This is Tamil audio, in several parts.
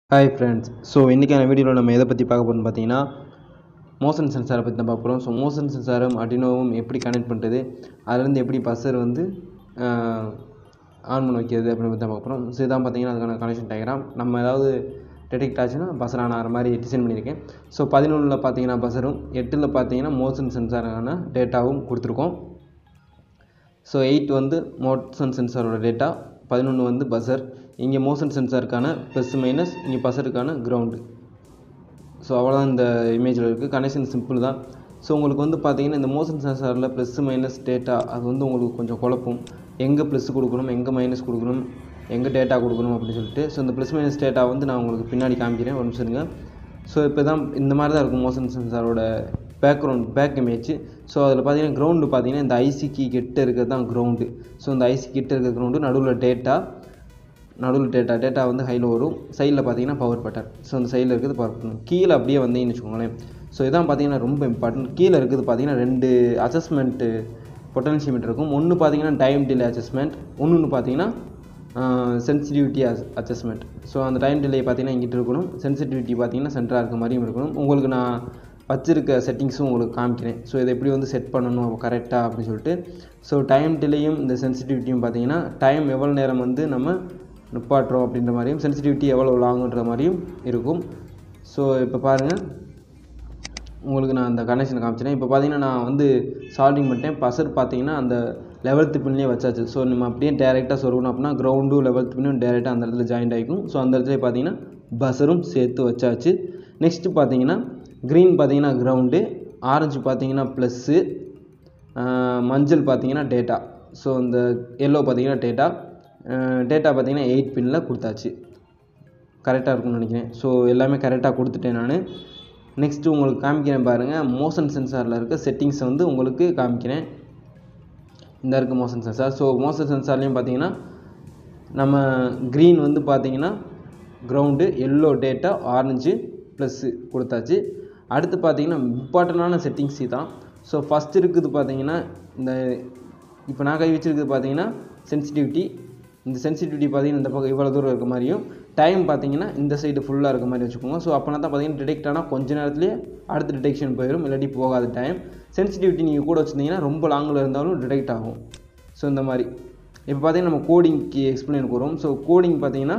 Hi friends. ஸோ இன்றைக்கான வீடியோவில் நம்ம எதை பற்றி பார்க்க போகிறோம்னு பார்த்தீங்கன்னா மோஷன் சென்சாரை பற்றி தான் பார்க்க போகிறோம். ஸோ மோஷன் சென்சாரும் அர்டினோவும் எப்படி கனெக்ட் பண்ணுறது, அதுலேருந்து எப்படி பஸ்ஸர் வந்து ஆன் பண்ண வைக்கிறது அப்படின்னு பற்றி தான் பார்க்க போகிறோம். ஸோ இதான் பார்த்தீங்கன்னா அதுக்கான கனெக்ஷன் டயக்ராம். நம்ம ஏதாவது டிடெக்ட் ஆச்சுன்னா பஸ்ஸர் ஆன் ஆகிற மாதிரி டிசைன் பண்ணியிருக்கேன். ஸோ 11ல் பார்த்தீங்கன்னா பஸ்ஸரும், 8ல் பார்த்தீங்கன்னா மோஷன் சென்சாரான டேட்டாவும் கொடுத்துருக்கோம். ஸோ 8 வந்து மோஷன் சென்சாரோட டேட்டா, 11 வந்து பஸ்ஸர். இங்கே மோஷன் சென்சாருக்கான ப்ளஸ் மைனஸ், இங்கே பஸ்ஸருக்கான கிரவுண்டு. ஸோ அவ்வளோதான் இந்த இமேஜில் இருக்குது. கனெக்ஷன் சிம்பிள் தான். ஸோ உங்களுக்கு வந்து பார்த்தீங்கன்னா இந்த மோஷன் சென்சாரில் ப்ளஸ் மைனஸ் டேட்டா அது வந்து உங்களுக்கு கொஞ்சம் குழப்பம். எங்கே ப்ளஸ் கொடுக்கணும், எங்கே மைனஸ் கொடுக்கணும், எங்கே டேட்டா கொடுக்கணும் அப்படின்னு சொல்லிட்டு. ஸோ இந்த ப்ளஸ் மைனஸ் டேட்டா வந்து நான் உங்களுக்கு பின்னாடி காமிக்கிறேன், ஒரு நிமிஷம் இருங்க. ஸோ இப்போ தான் இந்த மாதிரி தான் இருக்கும் மோஷன் சென்சாரோட பேக் இமேஜ். ஸோ அதில் பார்த்தீங்கன்னா கிரவுண்டு பார்த்தீங்கன்னா இந்த ஐசிக்கு கிட்ட இருக்கிறது தான் கிரவுண்டு. ஸோ இந்த ஐசி கிட்ட இருக்கிற கிரவுண்டு, நடுவில் டேட்டா வந்து ஹையில் வரும். சைடில் பார்த்தீங்கன்னா பவர் பட்டன். ஸோ அந்த சைடில் இருக்கிறது பவர் பட்டன். கீழே அப்படியே வந்தீங்கன்னு வச்சுக்கோங்களேன். ஸோ இதான் பார்த்தீங்கன்னா ரொம்ப இம்பார்ட்டன்ட். கீழே இருக்கிறது பார்த்தீங்கன்னா 2 அட்ஜஸ்ட்மெண்ட்டு பொட்டன்ஷியோமீட்டர் இருக்கும். ஒன்று பார்த்தீங்கன்னா டைம் டிலே அட்ஜஸ்ட்மெண்ட், இன்னொன்று பார்த்தீங்கன்னா சென்சிட்டிவிட்டி அட்ஜஸ்ட்மெண்ட். ஸோ அந்த டைம் டிலே பார்த்தீங்கன்னா இங்கிட்ட இருக்கணும், சென்சிட்டிவிட்டி பார்த்தீங்கன்னா சென்டராக இருக்க மாதிரியும் இருக்கணும். உங்களுக்கு நான் வச்சிருக்க செட்டிங்ஸும் உங்களுக்கு காமிக்கிறேன். ஸோ இதை எப்படி வந்து செட் பண்ணணும் கரெக்டாக அப்படின்னு சொல்லிட்டு. ஸோ டைம் டிலேயும் இந்த சென்சிட்டிவிட்டியும் பார்த்தீங்கன்னா டைம் எவ்வளோ நேரம் வந்து நம்ம நிப்பாட்டுறோம் அப்படின்ற மாதிரியும், சென்சிட்டிவிட்டி எவ்வளோ லாங்குன்ற மாதிரியும் இருக்கும். ஸோ இப்போ பாருங்கள், உங்களுக்கு நான் அந்த கனெக்ஷன் காமிச்சிட்டேன். இப்போ பார்த்தீங்கன்னா நான் வந்து சால்விங் பண்ணிட்டேன். பஸ்ஸர் பார்த்தீங்கன்னா அந்த 11th பின்லேயே வச்சாச்சு. ஸோ நம்ம அப்படியே டேரெக்டாக சொருகணும் அப்படின்னா கிரவுண்டும் 11th பின்னும் டேரெக்டாக அந்த இடத்துல ஜாயிண்ட் ஆகிக்கும். ஸோ அந்த இடத்துல பார்த்தீங்கன்னா பஸ்ஸரும் சேர்த்து வச்சாச்சு. நெக்ஸ்ட்டு பார்த்தீங்கன்னா க்ரீன் பார்த்தீங்கன்னா கிரவுண்டு, ஆரஞ்சு பார்த்தீங்கன்னா ப்ளஸ்ஸு, மஞ்சள் பார்த்தீங்கன்னா டேட்டா. ஸோ இந்த எல்லோ பார்த்தீங்கன்னா டேட்டா பார்த்தீங்கன்னா 8 பின்னில் கொடுத்தாச்சு. கரெக்டாக இருக்கும்னு நினைக்கிறேன். ஸோ எல்லாமே கரெக்டாக கொடுத்துட்டேன் நான். நெக்ஸ்ட்டு உங்களுக்கு காமிக்கிறேன் பாருங்கள். மோஷன் சென்சாரில் இருக்க செட்டிங்ஸை வந்து உங்களுக்கு காமிக்கிறேன். இந்த இருக்குது மோஷன் சென்சார். ஸோ மோஷன் சென்சார்லேயும் பார்த்தீங்கன்னா நம்ம க்ரீன் வந்து பார்த்தீங்கன்னா ground, yellow data, orange plus கொடுத்தாச்சு. அடுத்து பார்த்தீங்கன்னா இம்பார்ட்டண்டான செட்டிங்ஸ் தான். ஸோ ஃபஸ்ட் இருக்குது பார்த்தீங்கன்னா இந்த இப்போ நான் கை வச்சுருக்குது பார்த்தீங்கன்னா சென்சிட்டிவிட்டி. இந்த சென்சிட்டிவிட்டி பார்த்தீங்கன்னா இந்த பக்கம் இவ்வளோ தூரம் இருக்க மாதிரியும், டைம் பார்த்தீங்கன்னா இந்த சைடு ஃபுல்லாக இருக்க மாதிரி வச்சுக்கோங்க. ஸோ அப்போனா தான் பார்த்தீங்கன்னா டிடெக்ட் ஆனால் கொஞ்ச நேரத்துலேயே அடுத்த டிடெக்ஷன் போயிடும், இல்லாட்டி போகாது டைம். சென்சிட்டிவிட்டி நீங்கள் கூட வச்சுருந்தீங்கன்னா ரொம்ப லாங்கில் இருந்தாலும் டிடெக்ட் ஆகும். ஸோ இந்த மாதிரி இப்போ பார்த்தீங்கன்னா நம்ம கோடிங்க்கு எக்ஸ்பிளைன் வரும். ஸோ கோடிங் பார்த்தீங்கன்னா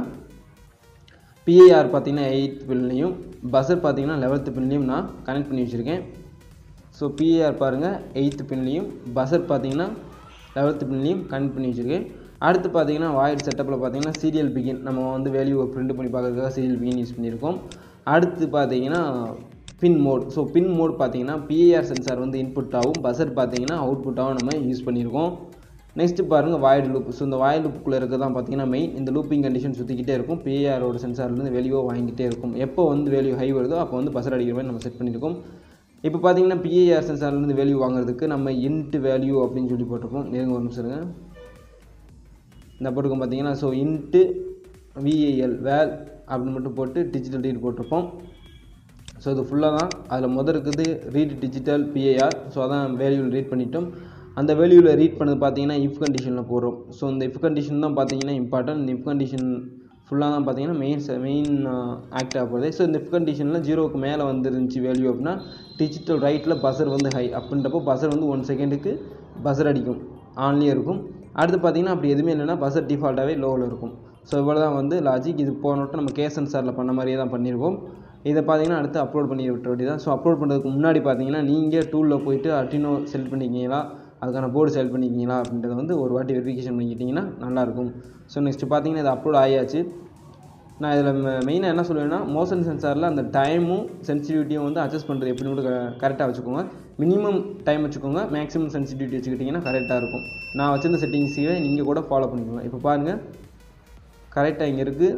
பிஐஆர் பார்த்தீங்கன்னா 8th பின்லையும், பஸ்ஸர் பார்த்தீங்கன்னா 11th பின்லையும் நான் கனெக்ட் பண்ணி வச்சுருக்கேன். ஸோ பிஐஆர் பாருங்கள் 8th பின்லையும், பஸ்ஸர் பார்த்தீங்கன்னா 11th பின்லையும் கனெக்ட் பண்ணி வச்சுருக்கேன். அடுத்து பார்த்தீங்கன்னா வாயர் செட்டப்பில் பார்த்தீங்கன்னா சீரியல் பிகின், நம்ம வந்து வேல்யூவை பிரிண்ட் பண்ணி பார்க்குறதுக்காக சீரியல் பிகின் யூஸ் பண்ணியிருக்கோம். அடுத்து பார்த்தீங்கன்னா pin mode. So pin mode பார்த்தீங்கன்னா பிஐஆர் சென்சார் வந்து இன்புட்டாகவும், பஸ்ஸர் பார்த்தீங்கன்னா அவுட்புட்டாகவும் நம்ம யூஸ் பண்ணியிருக்கோம். நெக்ஸ்ட்டு பாருங்கள் வாய்டு லூப். ஸோ இந்த வாய்டு லூப்புக்குள்ளே இருக்க தான் பார்த்தீங்கன்னா மெயின். இந்த லூப்பிங் கண்டிஷன் சுற்றிக்கிட்டே இருக்கும். பிஐஆரோட சென்சார்லேருந்து வேல்யூவை வாங்கிக்கிட்டே இருக்கும். எப்போ வந்து வேல்யூ ஹை வருதோ அப்போ வந்து பஸ்ஸர் அடிக்கிற மாதிரி நம்ம செட் பண்ணியிருக்கோம். இப்போ பார்த்தீங்கன்னா பிஐஆர் சென்சார்லேருந்து வேல்யூ வாங்குறதுக்கு நம்ம இன்ட் வேல்யூ அப்படின்னு சொல்லி போட்டிருப்போம். இருங்க ஒரு நிமிஷம் இருங்க. இந்த போட்டுக்கும் பார்த்தீங்கன்னா ஸோ இன்ட்டு விஏஎல் வேல் அப்படின்னு மட்டும் போட்டு டிஜிட்டல் ரீட் போட்டிருப்போம். ஸோ இது ஃபுல்லாக தான். அதில் முதல் இருக்குது ரீட் டிஜிட்டல் பிஐஆர். ஸோ அதான் வேல்யூவில் ரீட் பண்ணிட்டோம். அந்த வேல்யூவில் ரீட் பண்ணது பார்த்தீங்கன்னா இஃப் கண்டிஷனில் போடுறோம். ஸோ இந்த இஃப் கண்டிஷன் தான் பார்த்தீங்கன்னா இம்பார்ட்டன்ட். இந்த இஃப் கண்டிஷன் ஃபுல்லாக தான் பார்த்தீங்கன்னா மெயின் ஆக்ட் ஆக போகுது. ஸோ இந்த இஃப் கண்டிஷனில் 0க்கு மேலே வந்துருந்துச்சு வேல்யூ அப்படின்னா டிஜிட்டல் ரைட்டில் பஸ்ஸர் வந்து ஹை அப்படின்றப்போ பஸ்ஸர் வந்து 1 செகண்டுக்கு பஸ்ஸர் அடிக்கும், ஆன்லேயே இருக்கும். அடுத்து பார்த்தீங்கன்னா அப்படி எதுவுமே இல்லைன்னா பஸ்ஸர் டிஃபால்ட்டாகவே லோவில் இருக்கும். ஸோ இவ்வளோ தான் வந்து லாஜிக். இது போனோட்டு நம்ம கேஸ் சென்சாரில் பண்ண மாதிரியே தான் பண்ணியிருக்கோம். இதை பார்த்தீங்கன்னா அடுத்து அப்லோட் பண்ணி விட்ட வேண்டியது தான். ஸோ அப்லோட் பண்ணுறதுக்கு முன்னாடி பார்த்தீங்கன்னா நீங்கள் டூலில் போய்ட்டு அர்டினோ செலக்ட் பண்ணிக்கிங்களா, அதுக்கான போர்டு செலக்ட் பண்ணிக்கிங்களா அப்படின்றத வந்து ஒரு வாட்டி வெரிஃபிகேஷன் பண்ணிக்கிட்டிங்கன்னா நல்லாயிருக்கும். ஸோ நெக்ஸ்ட்டு பார்த்தீங்கன்னா இது அப்லோட் ஆகியாச்சு. நான் இதில் மெயினாக என்ன சொல்லுவேன்னா மோஷன் சென்சாரில் அந்த டைமும் சென்சிட்டிவிட்டியும் வந்து அட்ஜஸ்ட் பண்ணுறது எப்படின்னு கூட கரெக்டாக வச்சுக்கோங்க. மினிமம் டைம் வச்சுக்கோங்க, மேக்ஸிமம் சென்சிட்டிவிட்டி வச்சுக்கிட்டிங்கன்னா கரெக்டாக இருக்கும். நான் வச்சிருந்த செட்டிங்ஸையே நீங்கள் கூட ஃபாலோ பண்ணிக்கோங்க. இப்போ பாருங்கள் கரெக்டாக இங்கே இருக்குது.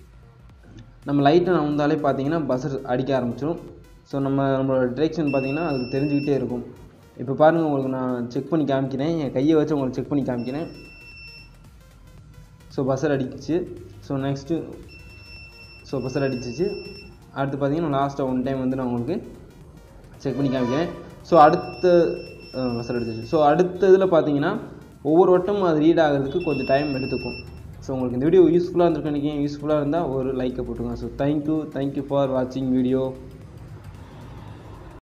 நம்ம லைட்டை வந்தாலே பார்த்தீங்கன்னா பஸ்ஸர் அடிக்க ஆரம்பிச்சிடும். ஸோ நம்மளோட டிரெக்ஷன் பார்த்தீங்கன்னா அதுக்கு தெரிஞ்சுக்கிட்டே இருக்கும். இப்போ பாருங்கள், உங்களுக்கு நான் செக் பண்ணி காமிக்கிறேன். என் கையை வச்சு உங்களுக்கு செக் பண்ணி காமிக்கிறேன். ஸோ பஸ்ஸர் அடிச்சிச்சு. ஸோ பஸ்ஸர் அடிச்சிச்சு. அடுத்து பார்த்தீங்கன்னா லாஸ்ட்டாக 1 டைம் வந்து நான் உங்களுக்கு செக் பண்ணி காமிக்கிறேன். ஸோ அடுத்த பஸ்ஸர் அடிச்சிச்சு. ஸோ அடுத்த இதில் பார்த்தீங்கன்னா ஒவ்வொரு வட்டமும் அது ரீட் ஆகிறதுக்கு கொஞ்சம் டைம் எடுத்துக்கும். ஸோ உங்களுக்கு இந்த வீடியோ யூஸ்ஃபுல்லாக இருந்திருக்கு நினைக்கிறேன். யூஸ்ஃபுல்லாக இருந்தால் ஒரு லைக்கை போட்டுருங்க. ஸோ தேங்க்யூ ஃபார் வாட்சிங் வீடியோ.